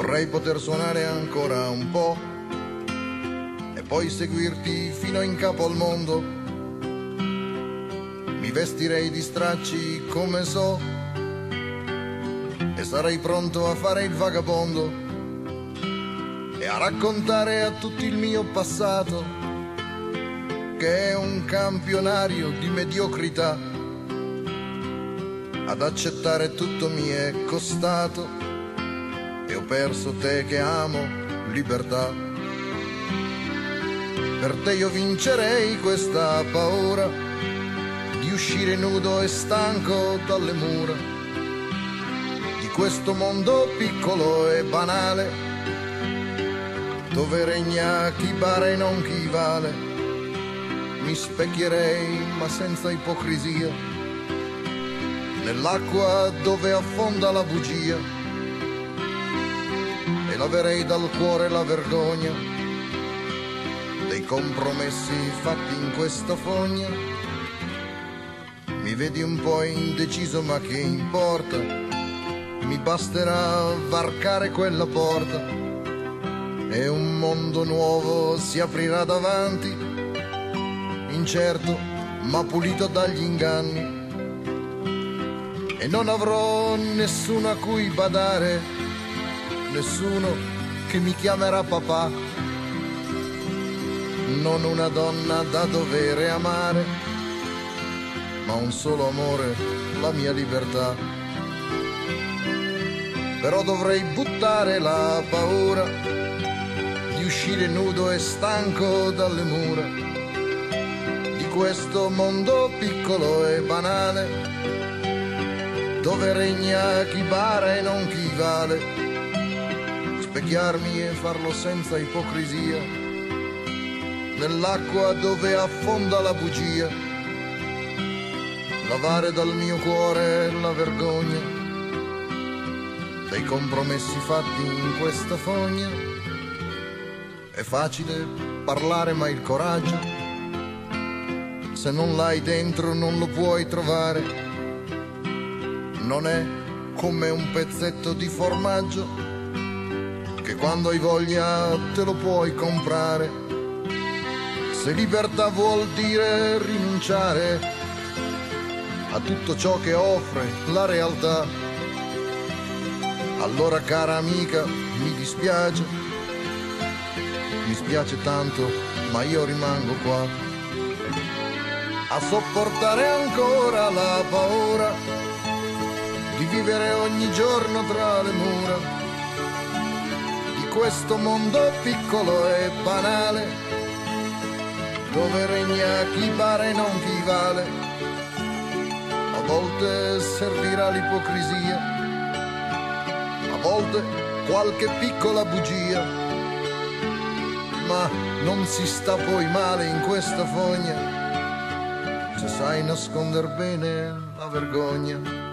Vorrei poter suonare ancora un po' e poi seguirti fino in capo al mondo. Mi vestirei di stracci come so e sarei pronto a fare il vagabondo e a raccontare a tutti il mio passato, che è un campionario di mediocrità. Ad accettare tutto mi è costato e ho perso te che amo, libertà. Per te io vincerei questa paura di uscire nudo e stanco dalle mura di questo mondo piccolo e banale, dove regna chi bara e non chi vale. Mi specchierei ma senza ipocrisia nell'acqua dove affonda la bugia e laverei dal cuore la vergogna dei compromessi fatti in questa fogna. Mi vedi un po' indeciso ma che importa, mi basterà varcare quella porta e un mondo nuovo si aprirà davanti, incerto ma pulito dagli inganni, e non avrò nessuno a cui badare, nessuno che mi chiamerà papà, non una donna da dovere amare, ma un solo amore, la mia libertà. Però dovrei buttare la paura di uscire nudo e stanco dalle mura di questo mondo piccolo e banale, dove regna chi bara e non chi vale. Specchiarmi e farlo senza ipocrisia nell'acqua dove affonda la bugia, lavare dal mio cuore la vergogna dei compromessi fatti in questa fogna. È facile parlare ma il coraggio, se non l'hai dentro non lo puoi trovare. Non è come un pezzetto di formaggio che quando hai voglia te lo puoi comprare. Se libertà vuol dire rinunciare a tutto ciò che offre la realtà, allora cara amica mi dispiace tanto, ma io rimango qua a sopportare ancora la paura di vivere ogni giorno tra le mura di questo mondo piccolo e banale, dove regna chi bara e non chi vale. A volte servirà l'ipocrisia, a volte qualche piccola bugia, ma non si sta poi male in questa fogna se sai nasconder bene la vergogna.